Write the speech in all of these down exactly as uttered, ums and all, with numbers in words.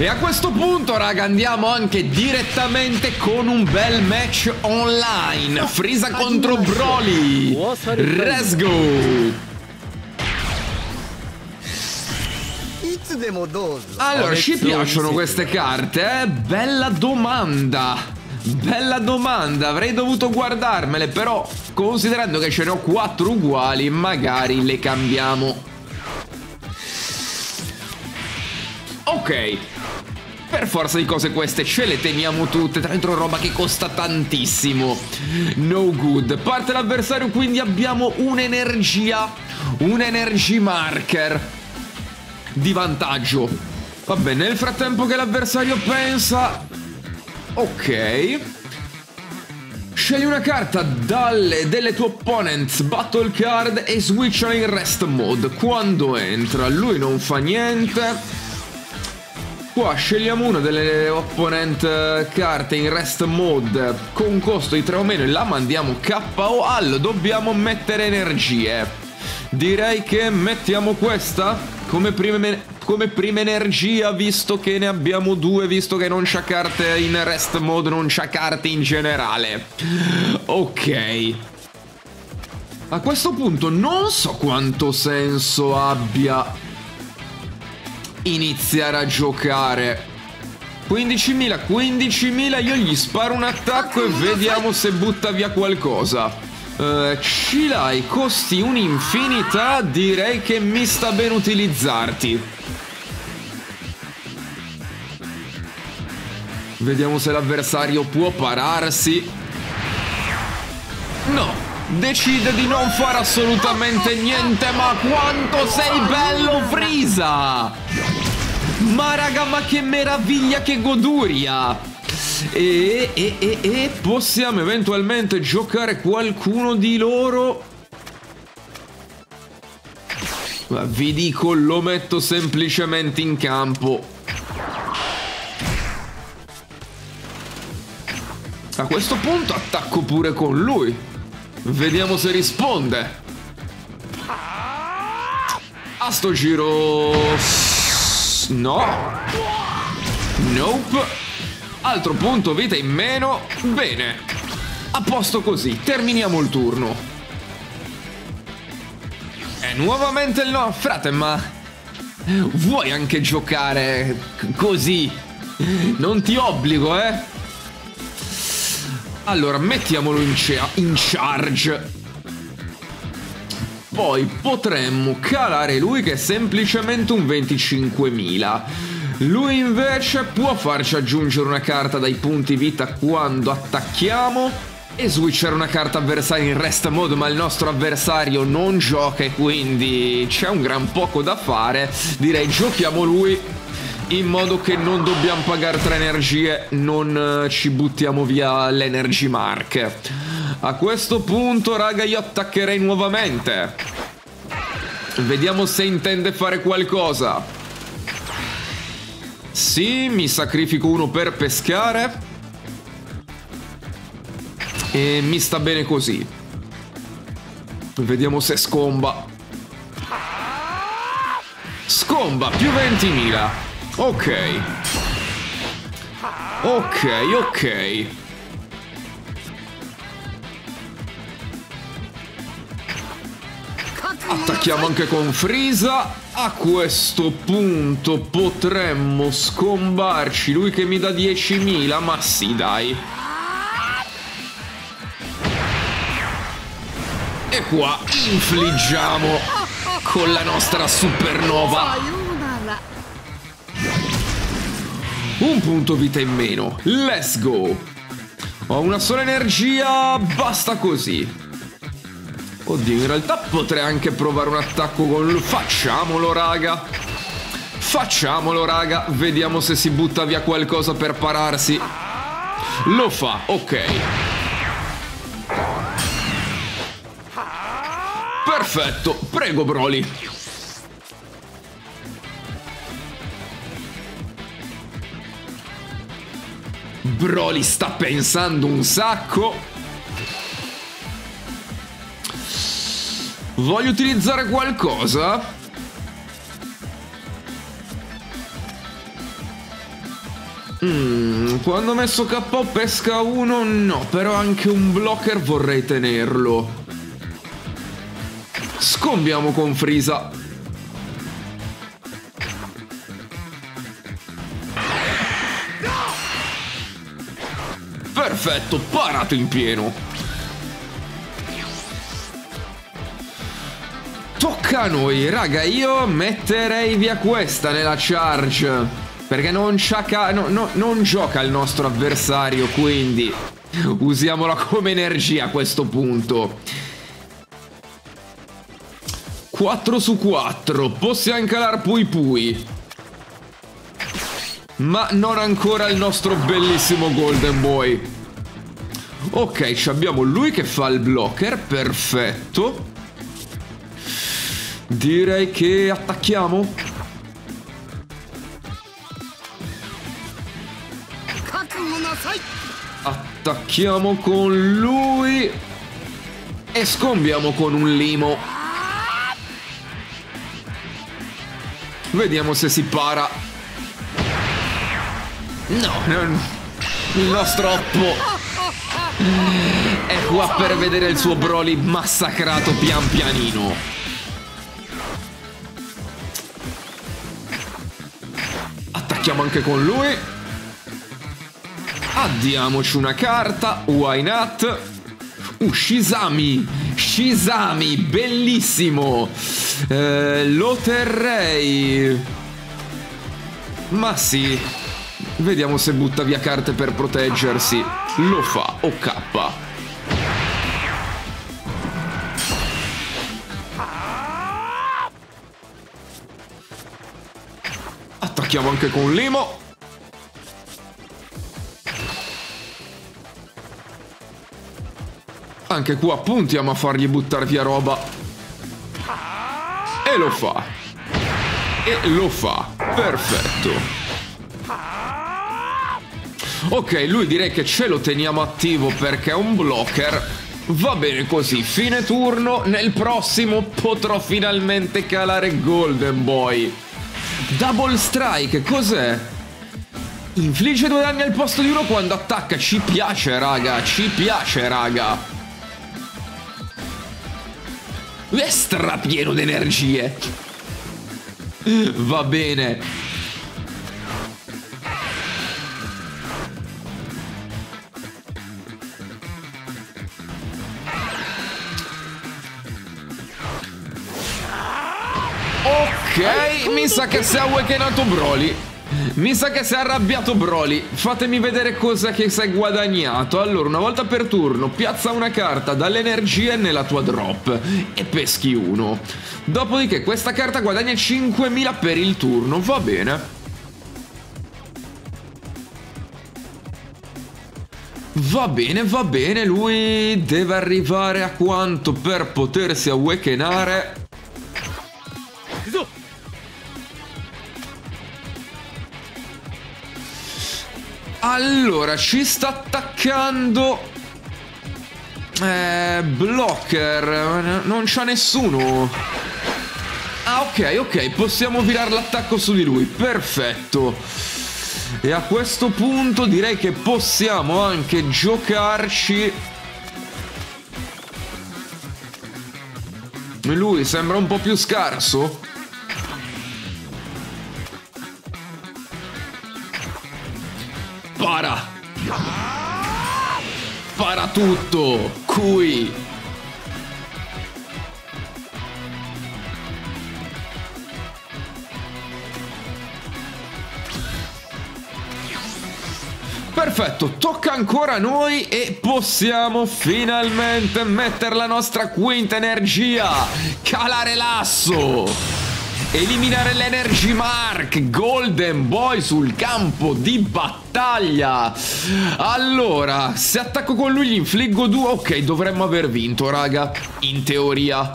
E a questo punto, raga, andiamo anche direttamente con un bel match online. Frieza contro Broly. Let's go. Allora, ci piacciono queste carte, eh? Bella domanda. Bella domanda. Avrei dovuto guardarmele, però considerando che ce ne ho quattro uguali, magari le cambiamo. Ok. Per forza di cose queste ce le teniamo tutte. Tra l'altro roba che costa tantissimo. No good. Parte l'avversario, quindi abbiamo un'energia. Un energy marker di vantaggio. Vabbè, nel frattempo che l'avversario pensa. Ok. Scegli una carta dalle, delle tue opponents battle card e switchala in rest mode. Quando entra, lui non fa niente. Qua scegliamo una delle opponent carte in rest mode con costo di tre o meno e la mandiamo K O. Allo, dobbiamo mettere energie. Direi che mettiamo questa come prima, come prima energia, visto che ne abbiamo due, visto che non c'ha carte in rest mode, non c'ha carte in generale. Ok. A questo punto non so quanto senso abbia iniziare a giocare. quindicimila, quindicimila, io gli sparo un attacco e vediamo se butta via qualcosa. Uh, ci l'hai, costi un'infinità, direi che mi sta bene utilizzarti. Vediamo se l'avversario può pararsi. No, decide di non fare assolutamente niente. Ma quanto sei bello, Frieza! Ma raga, ma che meraviglia, che goduria! E, e, e, e possiamo eventualmente giocare qualcuno di loro. Ma vi dico, lo metto semplicemente in campo. A questo punto attacco pure con lui. Vediamo se risponde. A sto giro no. Nope. Altro punto vita in meno. Bene. A posto così. Terminiamo il turno. E nuovamente il no. Frate, ma vuoi anche giocare così? Non ti obbligo, eh? Allora, mettiamolo in, in charge. Poi potremmo calare lui, che è semplicemente un venticinquemila. Lui invece può farci aggiungere una carta dai punti vita quando attacchiamo e switchare una carta avversaria in rest mode, ma il nostro avversario non gioca e quindi c'è un gran poco da fare. Direi giochiamo lui, in modo che non dobbiamo pagare tre energie, non ci buttiamo via l'energy mark. A questo punto, raga, io attaccherei nuovamente. Vediamo se intende fare qualcosa. Sì, mi sacrifico uno per pescare. E mi sta bene così. Vediamo se scomba. Scomba, più ventimila. Ok. Ok, ok. Attacchiamo anche con Frieza. A questo punto potremmo scombarci lui che mi dà diecimila. Ma sì, dai. E qua infliggiamo con la nostra supernova un punto vita in meno. Let's go. Ho una sola energia. Basta così. Oddio, in realtà potrei anche provare un attacco con lui. Facciamolo, raga. Facciamolo, raga. Vediamo se si butta via qualcosa per pararsi. Lo fa, ok. Perfetto, prego Broly. Broly sta pensando un sacco. Voglio utilizzare qualcosa. Mm, quando ho messo K O pesca uno, no, però anche un blocker vorrei tenerlo. Scombiamo con Frieza. Perfetto, parato in pieno. Tocca a noi, raga, io metterei via questa nella charge. Perché non, no, no, non gioca il nostro avversario, quindi usiamola come energia a questo punto. quattro su quattro, possiamo calare Pui Pui. Ma non ancora il nostro bellissimo Golden Boy. Ok, abbiamo lui che fa il blocker, perfetto. Direi che attacchiamo. Attacchiamo con lui e scombiamo con un limo. Vediamo se si para. No, non... il nostro Oppo è qua per vedere il suo Broly massacrato pian pianino. Attacchiamo anche con lui. Addiamoci una carta. Why not? Uh, Shizami. Shizami, bellissimo. Eh, lo terrei. Ma sì. Vediamo se butta via carte per proteggersi. Lo fa. Ok. Attacchiamo anche con Limo. Anche qua puntiamo a fargli buttare via roba. E lo fa. E lo fa. Perfetto. Ok, lui direi che ce lo teniamo attivo perché è un blocker. Va bene così. Fine turno. Nel prossimo potrò finalmente calare Golden Boy. Double Strike. Cos'è? Infligge due danni al posto di uno quando attacca. Ci piace, raga. Ci piace, raga. È strapieno di energie. Va bene. Ok, mi sa che si è awakenato Broly. Mi sa che si è arrabbiato Broly. Fatemi vedere cosa che si è guadagnato. Allora, una volta per turno piazza una carta dalle energie nella tua drop e peschi uno. Dopodiché questa carta guadagna cinquemila per il turno. Va bene. Va bene, va bene. Lui deve arrivare a quanto per potersi awakenare? Allora, ci sta attaccando. Eh, blocker. Non c'ha nessuno. Ah, ok, ok. Possiamo virare l'attacco su di lui. Perfetto. E a questo punto direi che possiamo anche giocarci. Lui sembra un po' più scarso. Para. Para tutto. Qui. Perfetto, tocca ancora a noi e possiamo finalmente mettere la nostra quinta energia. Calare l'asso. Eliminare l'Energy Mark. Golden Boy sul campo di battaglia. Allora, se attacco con lui gli infliggo due. Ok, dovremmo aver vinto, raga. In teoria.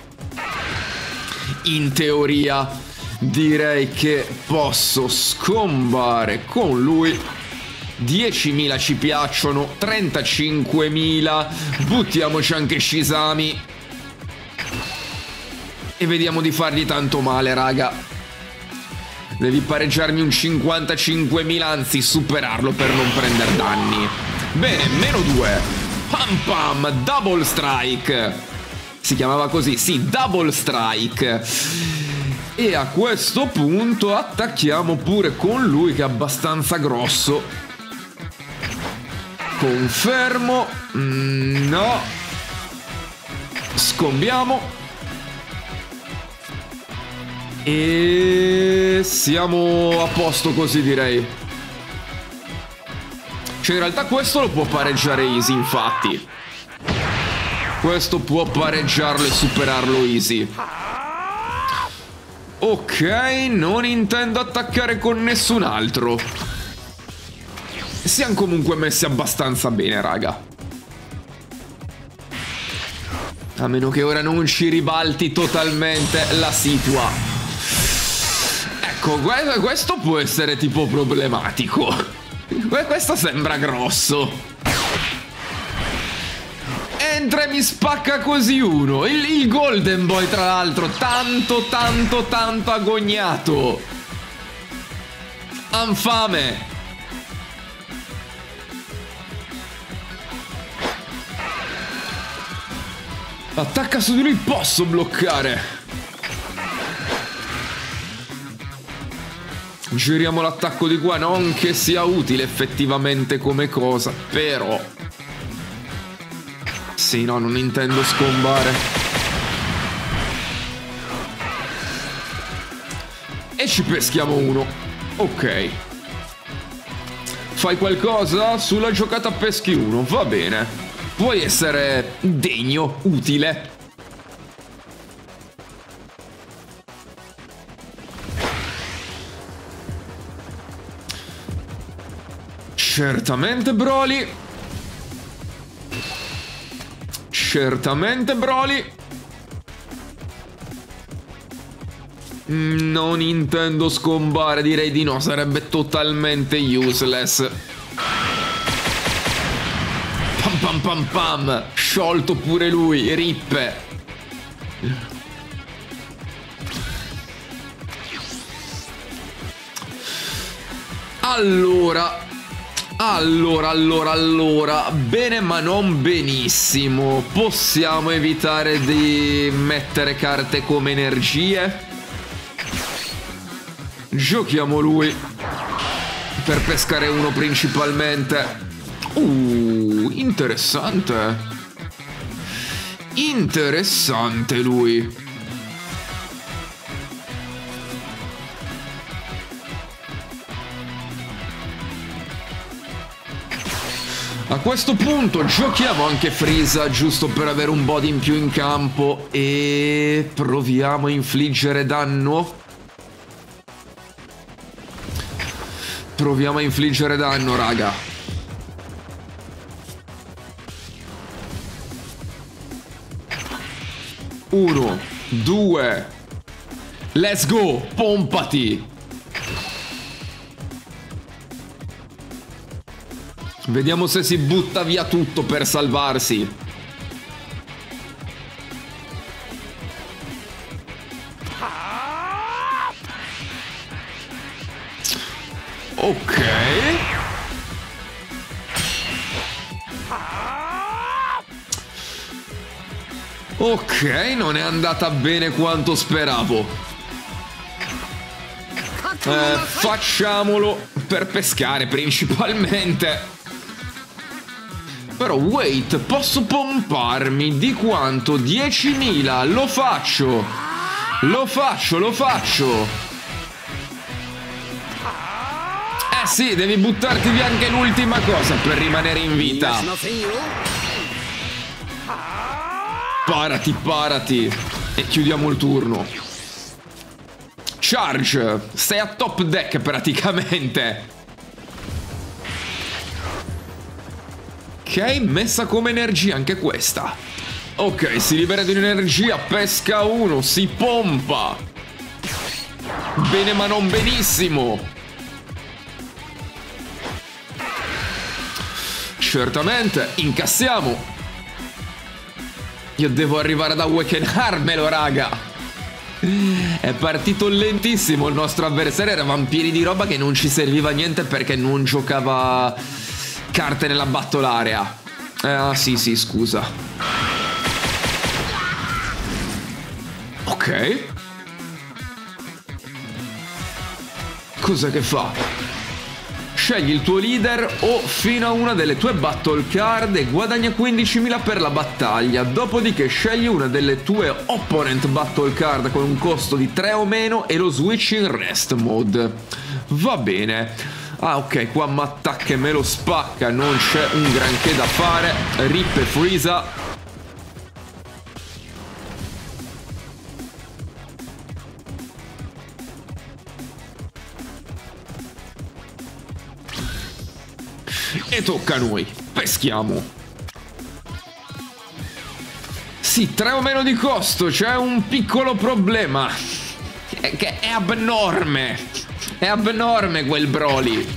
In teoria. Direi che posso scombare con lui. diecimila ci piacciono. trentacinquemila. Buttiamoci anche Shizami. E vediamo di fargli tanto male, raga. Devi pareggiarmi un cinquantacinquemila, anzi superarlo per non prendere danni. Bene, meno due. Pam pam, double strike. Si chiamava così, sì, double strike. E a questo punto attacchiamo pure con lui che è abbastanza grosso. Confermo. Mm, no. Scombiamo. E siamo a posto così, direi. Cioè in realtà questo lo può pareggiare easy, infatti. Questo può pareggiarlo e superarlo easy. Ok, non intendo attaccare con nessun altro. Siamo comunque messi abbastanza bene, raga. A meno che ora non ci ribalti totalmente la situa. Ecco, questo può essere tipo problematico. Questo sembra grosso. Entra e mi spacca così uno. Il, il Golden Boy, tra l'altro, tanto, tanto, tanto agognato. Infame. Attacca su di lui, posso bloccare. Giriamo l'attacco di qua, non che sia utile effettivamente come cosa, però... Sì, no, non intendo scombare. E ci peschiamo uno. Ok. Fai qualcosa? Sulla giocata peschi uno, va bene. Puoi essere degno, utile. Certamente, Broly. Certamente, Broly. Non intendo scombare, direi di no, sarebbe totalmente useless. Pam pam pam pam. Sciolto pure lui, rippe. Allora... Allora, allora, allora, bene ma non benissimo. Possiamo evitare di mettere carte come energie? Giochiamo lui per pescare uno principalmente. Uh, interessante. Interessante lui. A questo punto giochiamo anche Frieza, giusto per avere un body in più in campo. E proviamo a infliggere danno. Proviamo a infliggere danno, raga. Uno, due. Let's go, pompati. Vediamo se si butta via tutto per salvarsi. Ok. Ok, non è andata bene quanto speravo. Eh, facciamolo per pescare principalmente. Però wait, posso pomparmi di quanto? diecimila, lo faccio. Lo faccio, lo faccio. Eh sì, devi buttarti via anche l'ultima cosa per rimanere in vita. Parati, parati. E chiudiamo il turno. Charge, stai a top deck praticamente. Ok, messa come energia anche questa. Ok, si libera di un'energia, pesca uno, si pompa. Bene ma non benissimo. Certamente, incassiamo. Io devo arrivare ad awakenarmelo, raga. È partito lentissimo il nostro avversario, eravamo pieni di roba che non ci serviva a niente perché non giocava carte nella battle area. Eh, ah sì sì, scusa. Ok. Cos'è che fa? Scegli il tuo leader o fino a una delle tue battle card e guadagna quindicimila per la battaglia. Dopodiché scegli una delle tue opponent battle card con un costo di tre o meno e lo switch in rest mode. Va bene. Ah ok, qua mi attacca e me lo spacca, non c'è un granché da fare. Rip e Frieza. E tocca a noi. Peschiamo. Sì, tre o meno di costo. C'è un piccolo problema. È che è abnorme. È abnorme quel Broly.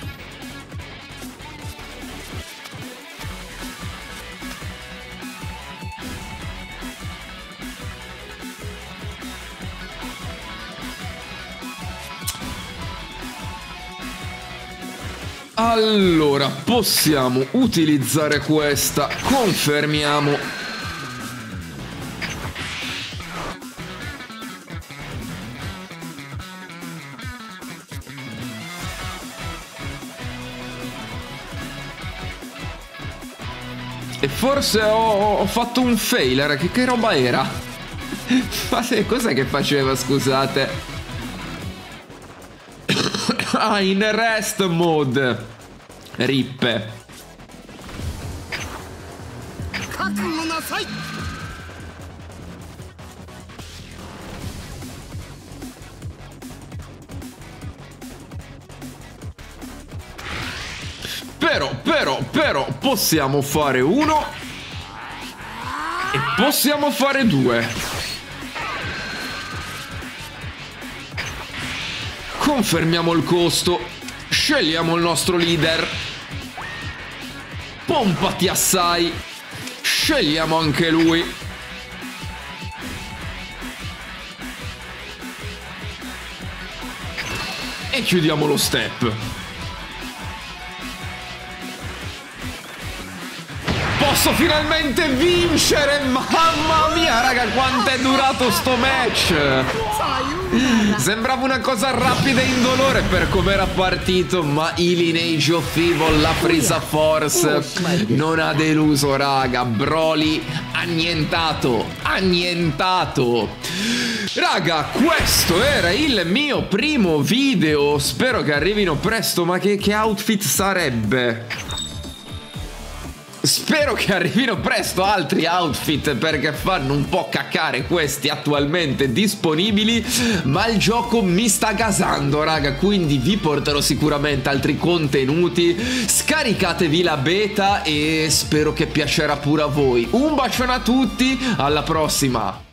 Allora, possiamo utilizzare questa. Confermiamo. E forse ho, ho fatto un failure. Che, che roba era? Ma se, cos'è che faceva, scusate? Ah, in rest mode. Rippe. Però, però, però possiamo fare uno e possiamo fare due. Confermiamo il costo. Scegliamo il nostro leader. Pompati assai. Scegliamo anche lui. E chiudiamo lo step. Posso finalmente vincere! Mamma mia, raga, quanto è durato sto match! Sembrava una cosa rapida e indolore per come era partito, ma i Lineage of Evil, la Frieza Force non ha deluso, raga. Broly annientato, annientato. Raga, questo era il mio primo video. Spero che arrivino presto, ma che, che outfit sarebbe? Spero che arrivino presto altri outfit perché fanno un po' caccare questi attualmente disponibili, ma il gioco mi sta gasando, raga, quindi vi porterò sicuramente altri contenuti. Scaricatevi la beta e spero che piacerà pure a voi. Un bacione a tutti, alla prossima!